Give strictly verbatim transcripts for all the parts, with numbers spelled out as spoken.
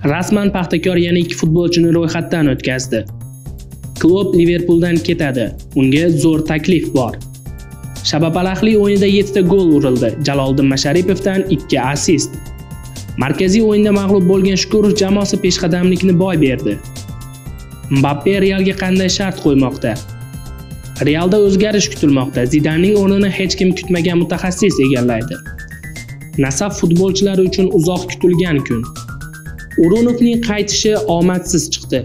Rasman Paxtakor yana ikki futbolchini ro'yxatdan o'tkazdi. Klub Liverpooldan ketadi. Unga zo'r taklif bor. Shabab Al-Ahli o'yinida yettita gol urildi. Jaloliddin Masharipovdan ikki assist. Markaziy o'yinda mag'lub bo'lgan Shukurov jamoasi peshqadamlikni boy berdi. Mbappe Realga qanday shart qo'ymoqda? Realda o'zgarish kutilmoqda. Zidanning o'rnini hech kim kutmagan mutaxassis egallaydi. Nasaf futbolchilari uchun uzoq kutilgan kun. O'runovning qaytishi omadsiz chiqdi.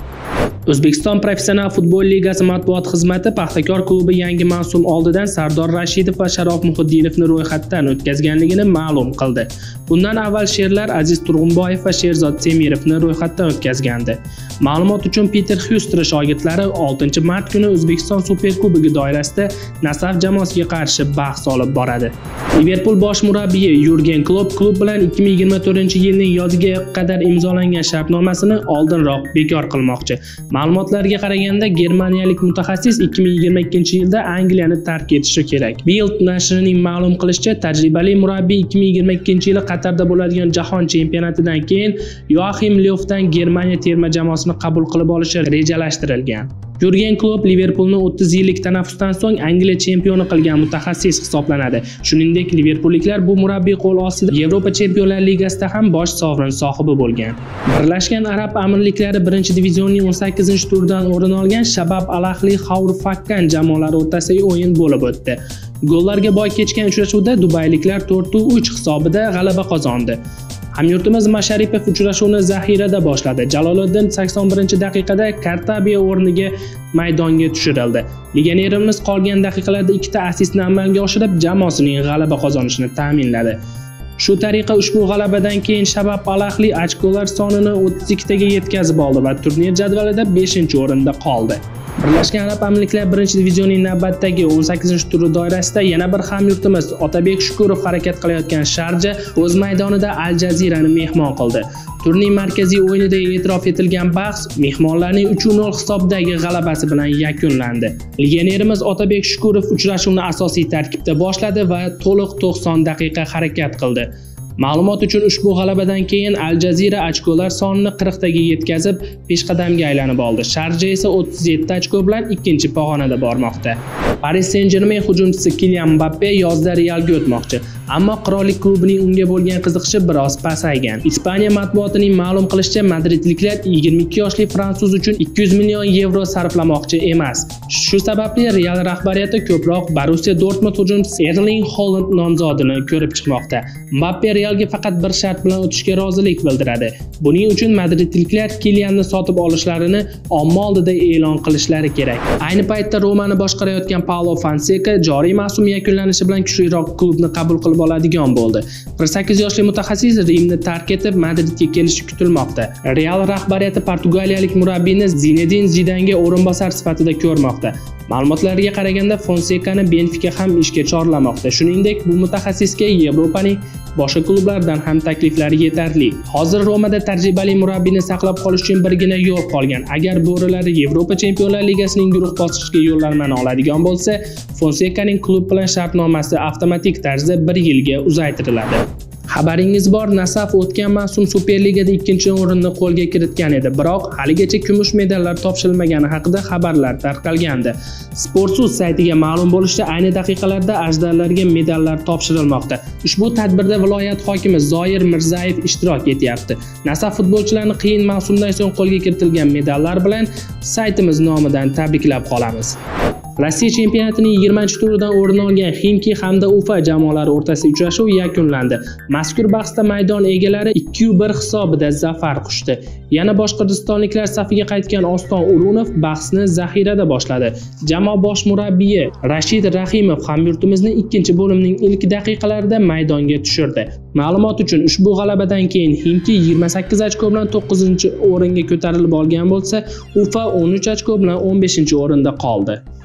O'zbekiston Professional futbol ligasi matbuot xizmati Paxtakor klubi yangi mavsum oldidan Sardor Rashidov va Sharof Muhiddinovni ro'yxatdan o'tkazganligini ma'lum qildi. Bundan avval Sherlar Aziz Turg'unboyev va Sherzod Temirovni ro'yxatdan o'tkazgandi. Ma'lumot uchun Peter Hustre shogirdlari oltinchi mart kuni O'zbekiston Superkubogi doirasida Nasaf jamoasiga qarshi bahs olib boradi. Liverpool bosh murabbiyi Yurgen Klopp klub bilan ikki ming yigirma to'rtinchi yilning yoziga qadar imzolangan shartnomasini oldinroq bekor qilmoqchi. Ma'lumotlarga qaraganda, germaniyalik mutaxassis ikki ming yigirma ikkinchi yilda Angliyani tark etishi kerak. Bild nashrining ma'lum qilishicha, tajribali murabbiy ikki ming yigirma ikkinchi yili Qatarda bo'ladigan jahon chempionatidan keyin Joachim Löwdan Germaniya terma jamoasini qabul qilib olishi rejalashtirilgan. Yurgen Klopp Liverpoolni o'ttiz yillik tanaffusdan so'ng Angliya chempioni qilgan mutaxassis hisoblanadi. Shuningdek, liverpulliklar bu murabbiy qo'l ostida Yevropa Chempionlar Ligasida ham bosh sovrin sohibi bo'lgan. Birlashgan Arab Amirliklari birinchi divizionning o'n sakkizinchi turidan o'rin olgan Shabab Al-Ahli Xavr Fakkan jamoalari o'rtasidagi o'yin bo'lib o'tdi. Gollarga boy kechgan uchrashuvda dubayliklar to'rt uch hisobida g'alaba qozondi. Hamyurtimiz Masharipov uchrashuvni zaxirada boshladi. Jaloliddin sakson birinchi daqiqada Kartabiya o'rniga maydonga tushirildi. Legionerimiz qolgan daqiqalarda ikkita assistni amalga oshirib, jamoasining g'alaba qozonishini ta'minladi. Shu tariqa ushbu g'alabadan keyin Shabab Al-Ahli ochkolar sonini o'ttiz ikkitaga yetkazib oldi va turnir jadvalida beshinchi o'rinda qoldi. Birlashgan Arab Amirliklari birinchi divizionning navbatdagi o'n sakkizinchi turi doirasida yana bir hamyurtimiz Otabek Shukurov harakat qilayotgan Sharja o'z maydonida Al Jazirani mehmon qildi. Turning markaziy o'yinida e'tirof etilgan bahs mehmonlarning uch nol hisobdagi g'alabasi bilan yakunlandi. Legionerimiz Otabek Shukurov uchrashuvni asosiy tarkibda boshladi va to'liq to'qson daqiqa harakat qildi. Ma'lumot uchun ushbu g'alabadan keyin Al Jazira ochkolar sonini qirqtaga yetkazib, peshqadamga aylanib oldi. Sharja esa o'ttiz yetti ochko bilan ikkinchi pog'onada bormoqda. Paris Saint-Germain hujumchisi Kylian Mbappe yozda Realga o'tmoqchi, ammo qirollik klubining unga bo'lgan qiziqishi biroz pasaygan. Ispaniya matbuotining ma'lum qilishicha, madridliklar yigirma ikki yoshli fransuz uchun ikki yuz million yevro sarflamoqchi emas. Shu sababli Real rahbariyati ko'proq Borussia Dortmund hujumchisi Erling Haaland nomzodini ko'rib chiqmoqda. Mbappe Realga faqat bir shart bilan o'tishga rozilik bildiradi. Buning uchun madridliklar Kylianni sotib olishlarini omma oldida e'lon qilishlari kerak. Ayni paytda Romani boshqarayotgan Paulo Fonseca joriy mavsum yakunlanishi bilan kuchliroq klubni qabul qilib oladigan bo'ldi. qirq sakkiz yoshli mutaxassis Rimni tark etib Madridga kelishi kutilmoqda. Real rahbariyati portugaliyalik murabbiyni Zinedine Zidanga o'rinbosar sifatida ko'rmoqda. Ma'lumotlarga qaraganda Fonsecani Benfica ham ishga chorlamoqda. Shuningdek, bu mutaxassisga Yevropaning boshqa klublaridan ham takliflar yetarli. Hozir Romada tajribali murabbiyni saqlab qolish uchun birgina yo'l qolgan. Agar bo'rilari Yevropa Chempionlar Ligasining guruh bosqichiga yo'llanmani oladigan bo'lsa, Fonsecaning klub bilan shartnomasi avtomatik tarzda bir yilga uzaytiriladi. Xabaringiz bor, Nasaf o'tgan mavsum Superligada ikkinchi o'rinni qo'lga kiritgan edi, biroq haligacha kumush medallar topshirilmagani haqida xabarlar tarqalgandi. Sportsus saytiga ma'lum bo'lishicha, ayni daqiqalarda ajdarlarga medallar topshirilmoqda. Ushbu tadbirda viloyat hokimi Zoir Mirzayev ishtirok etyapti. Nasaf futbolchilarini qiyin mavsumdan so'ng qo'lga kiritilgan medallar bilan saytimiz nomidan tabriklab qolamiz. Rossiya chempionatining yigirmanchi turidan o'rin olgan Ximki hamda Ufa jamoalari o'rtasidagi uchrashuv yakunlandi. Mazkur bahsda maydon egalari ikki bir hisobida zafar quchdi. Yana boshqirdistonliklar safiga qaytgan Oston O'runov bahsni zaxirada boshladi. Jamoa bosh murabbiyi Rashid Rahimov hamyurtimizni ikkinchi bo'limning ilk daqiqalarida maydonga tushirdi. Ma'lumot uchun ushbu g'alabadan keyin Ximki yigirma sakkiz ochko bilan to'qqizinchi o'ringa ko'tarilib olgan bo'lsa, Ufa o'n uch ochko bilan o'n beshinchi o'rinda qoldi.